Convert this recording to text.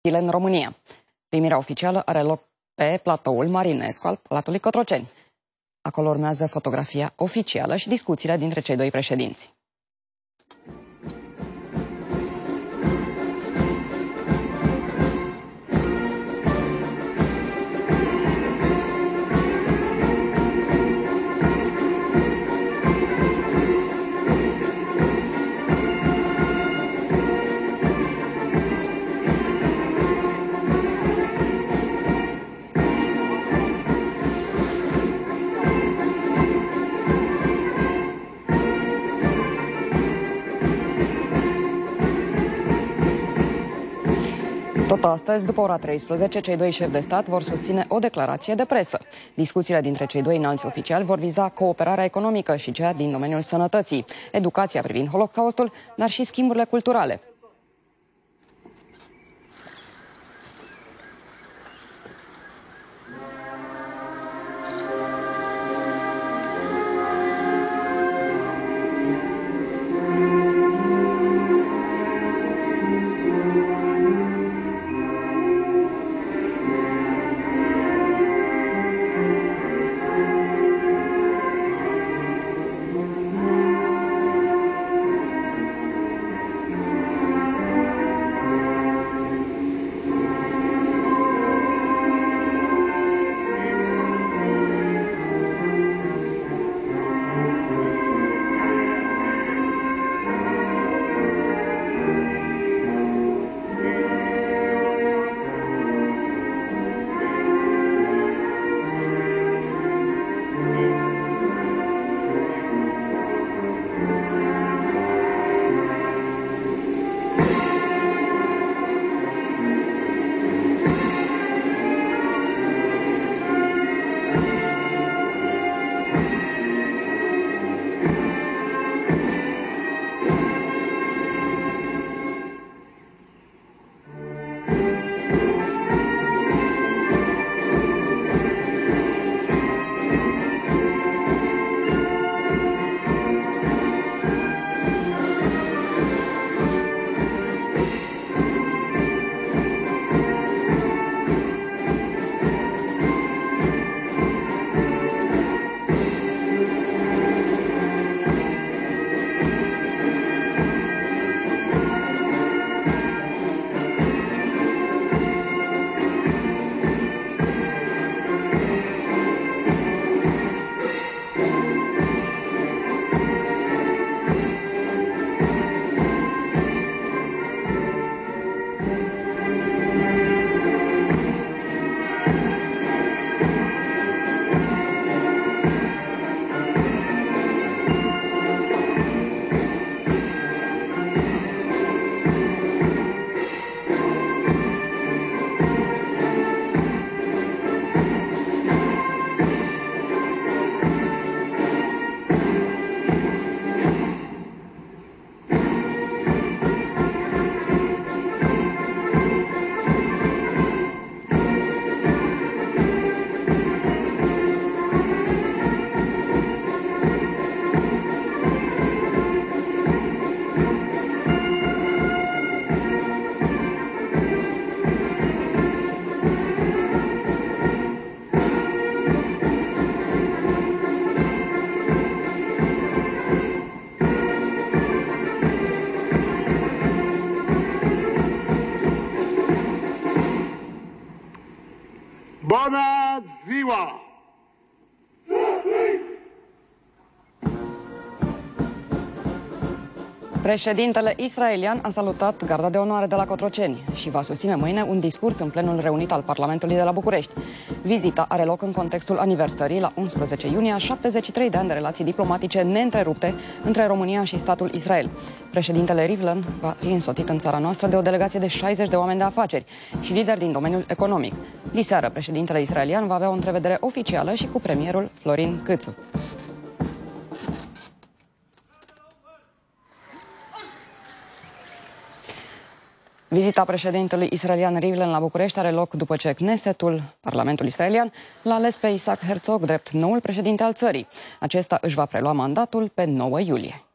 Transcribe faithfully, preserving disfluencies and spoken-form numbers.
în România. Primirea oficială are loc pe platoul Marinescu al Palatului Cotroceni. Acolo urmează fotografia oficială și discuțiile dintre cei doi președinți. Tot astăzi, după ora treisprezece, cei doi șefi de stat vor susține o declarație de presă. Discuțiile dintre cei doi înalți oficiali vor viza cooperarea economică și cea din domeniul sănătății, educația privind Holocaustul, dar și schimburile culturale. Bună ziua! Președintele israelian a salutat garda de onoare de la Cotroceni și va susține mâine un discurs în plenul reunit al Parlamentului de la București. Vizita are loc în contextul aniversării la unsprezece iunie a șaptezeci și trei de ani de relații diplomatice neîntrerupte între România și statul Israel. Președintele Rivlin va fi însoțit în țara noastră de o delegație de șaizeci de oameni de afaceri și lideri din domeniul economic. Diseară, președintele israelian va avea o întrevedere oficială și cu premierul Florin Câțu. Vizita președintelui israelian Rivlin la București are loc după ce Knesetul, Parlamentul israelian, l-a ales pe Isaac Herzog drept noul președinte al țării. Acesta își va prelua mandatul pe nouă iulie.